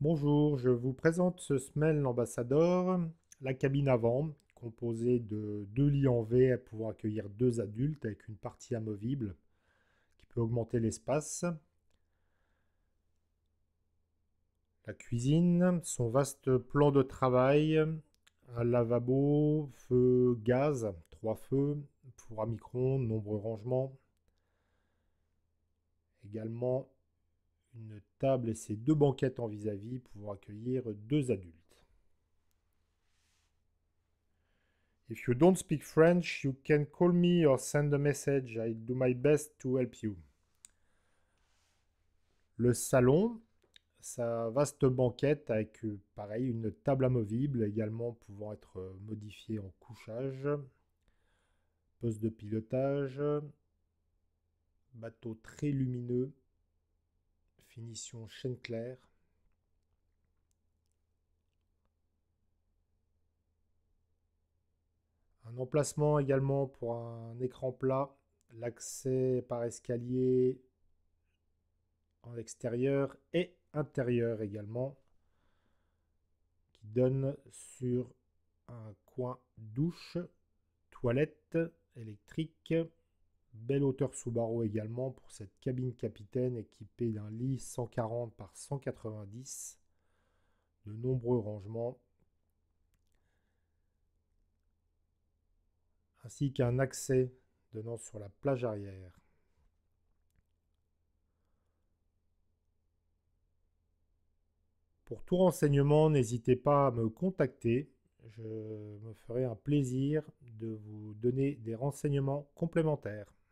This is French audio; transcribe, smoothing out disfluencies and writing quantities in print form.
Bonjour, je vous présente ce Smell Ambassador, la cabine avant, composée de deux lits en V pouvant accueillir deux adultes avec une partie amovible qui peut augmenter l'espace. La cuisine, son vaste plan de travail, un lavabo, feu gaz, trois feux, four à micro-ondes, nombreux rangements. Également une table et ses deux banquettes en vis-à-vis pouvant accueillir deux adultes. If you don't speak French, you can call me or send a message. I do my best to help you. Le salon, sa vaste banquette avec pareil une table amovible également pouvant être modifiée en couchage, poste de pilotage, bateau très lumineux, finition chêne clair. Un emplacement également pour un écran plat, l'accès par escalier en extérieur et intérieur également, qui donne sur un coin douche, toilette électrique, belle hauteur sous barreau également pour cette cabine capitaine équipée d'un lit 140 par 190, de nombreux rangements, ainsi qu'un accès donnant sur la plage arrière. Pour tout renseignement, n'hésitez pas à me contacter. Je me ferai un plaisir de vous donner des renseignements complémentaires.